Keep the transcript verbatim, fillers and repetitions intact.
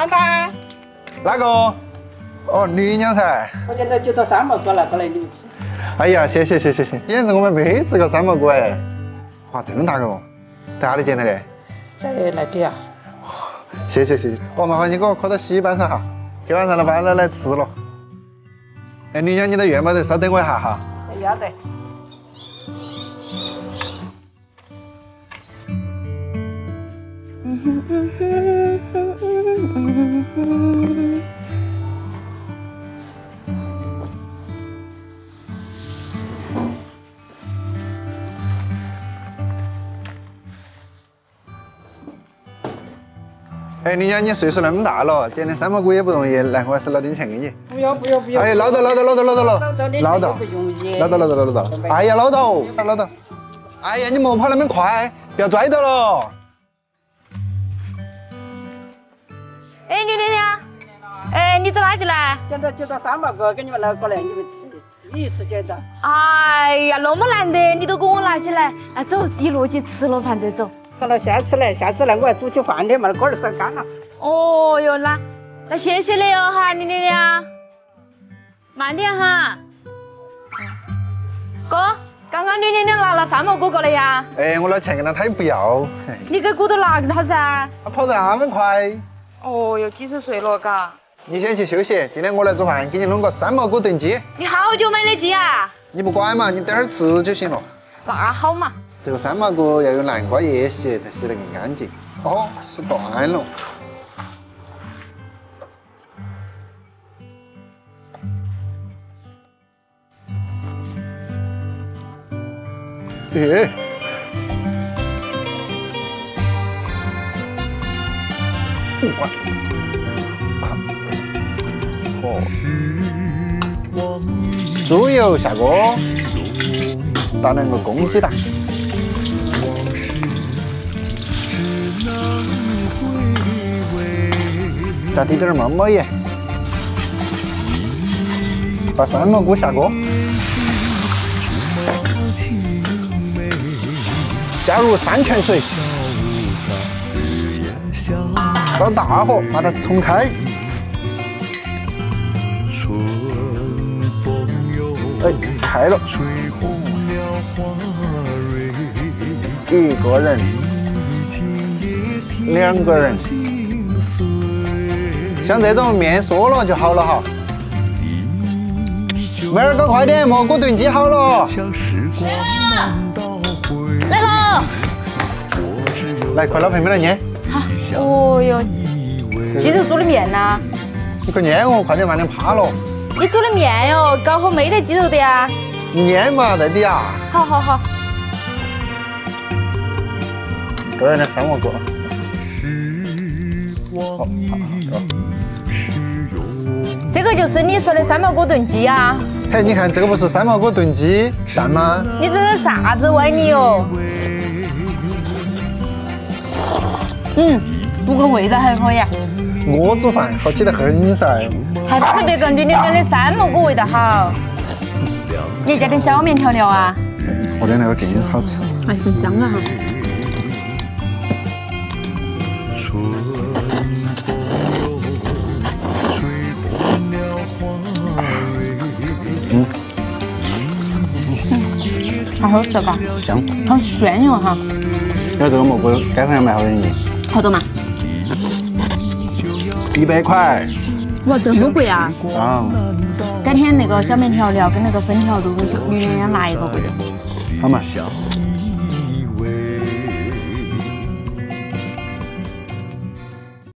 老板。 哪个？哦，李娘噻。 我现在就做三毛锅拿过来你们吃。 哎呀，谢谢谢谢谢，简直我们没吃过三毛锅哎。哇，这么大个哦，在哪里捡的嘞？ 在那里啊。 谢谢谢谢，哦，麻烦你给我磕到西板上哈，今晚上老板来来吃了。哎，李娘，你的院包头稍等我一下哈。 要得。 哎，李娘，你岁数那么大了，捡点三毛锅也不容易，来，我还是拿点钱给你。 不要不要不要。 哎，捞到捞到捞到捞到捞到，捞到， 不容易。 捞到捞到捞到捞到。哎呀，捞到捞到。哎呀，你莫跑那么快，不要拽到了。 哎，女的呢？哎，你到哪去了？ 捡到捡到三毛锅，给你们拿过来，你们吃，第一次捡到。 哎呀，那么难得，你都给我拿起来，那走，一路去吃了饭再走。 好了，下次来，下次来我还煮起饭的嘛，锅儿晒干了。 哦哟，那那谢谢你哦哈，你的呀，慢点哈。哥，刚刚你娘娘拿了三毛锅过来呀？ 哎，我拿钱给他，他也不要。 你给骨头拿给他噻。 他跑得那么快。 哦哟，几十岁了嘎。 你先去休息，今天我来做饭，给你弄个三毛锅炖鸡。 你好久没的鸡啊？ 你不管嘛，你等会儿吃就行了。 那好嘛。 这个三毛锅要用南瓜叶洗，才洗得更干净。哦，洗断了。哎。哇。哦。猪油下锅，打两个公鸡蛋。加滴点儿毛毛盐，把三毛锅下锅，加入山泉水，烧大火把它冲开。哎，开了。一个人，两个人。像这种面缩了就好了哈。妹儿哥快点，蘑菇炖鸡好了。 来了。 来，快拿盆盆来捏。 好。哦哟，鸡肉煮的面呐。 你快捏哦，快点慢点趴了。 你煮的面哟，搞好没得鸡肉的呀？ 你捏嘛，在底啊。 好好好。 这儿呢，三毛锅。好，好，好。 这个就是你说的三毛锅炖鸡啊？ 嘿，你看这个不是三毛锅炖鸡蛋吗？ 你这是啥子歪理哦？嗯，不过味道还可以啊。 我煮饭好吃得很噻。 还不是别个女娘的三毛锅味道好。你加点小面调料啊？ 我的那个更好吃。 还很香啊哈。 嗯， 好好吃吧？ 香， 好鲜哟哈！ 你看这个蘑菇街上要卖好便宜？ 好多嘛？ 一百块。 哇，这么贵啊！ 啊。 改天那个小面调料跟那个粉条都给小女娘娘拿一个过去。 好嘛。